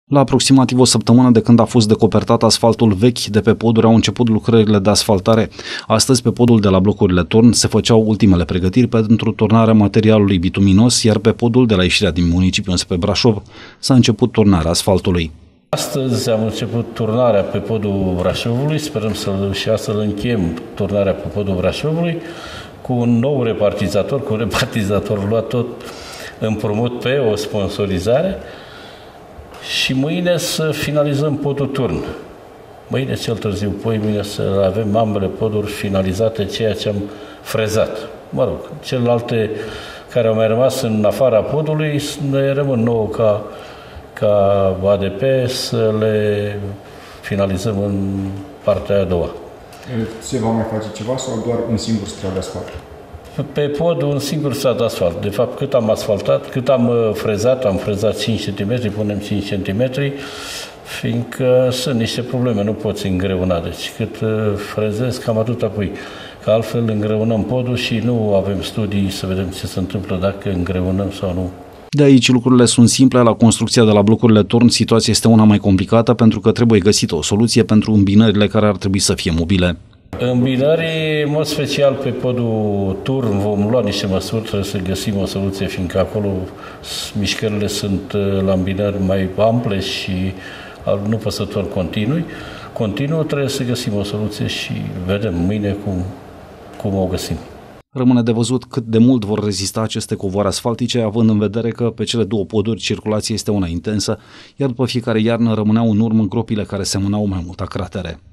La aproximativ o săptămână de când a fost decopertat asfaltul vechi de pe poduri au început lucrările de asfaltare. Astăzi, pe podul de la blocurile Turn se făceau ultimele pregătiri pentru turnarea materialului bituminos, iar pe podul de la ieșirea din municipiu înspre Brașov s-a început turnarea asfaltului. Astăzi am început turnarea pe podul Brașovului, sperăm să încheiem turnarea pe podul Brașovului cu un nou repartizator, cu un repartizator luat tot împrumut pe o sponsorizare. Și mâine să finalizăm podul Turn. Mâine cel târziu, mâine să avem ambele poduri finalizate, ceea ce am frezat. Mă rog, celelalte care au mai rămas în afara podului ne rămân nouă ca ADP să le finalizăm în partea a doua. Se va mai face ceva sau doar un singur strat de asfalt? Pe pod un singur strat de asfalt. De fapt, cât am asfaltat, cât am frezat 5 cm, punem 5 cm, fiindcă sunt niște probleme, nu poți îngreuna. Deci cât frezez, cam atâta pui. Că altfel îngreunăm podul și nu avem studii să vedem ce se întâmplă dacă îngreunăm sau nu. De aici lucrurile sunt simple, la construcția de la blocurile Turn situația este una mai complicată pentru că trebuie găsită o soluție pentru îmbinările care ar trebui să fie mobile. Îmbinării, în mod special pe podul Turn, vom lua niște măsuri, trebuie să găsim o soluție, fiindcă acolo mișcările sunt la îmbinări mai ample și nu păsători continuu, trebuie să găsim o soluție și vedem mâine cum o găsim. Rămâne de văzut cât de mult vor rezista aceste covoare asfaltice, având în vedere că pe cele două poduri circulația este una intensă, iar după fiecare iarnă rămâneau în urmă gropile care semănau mai mult a cratere.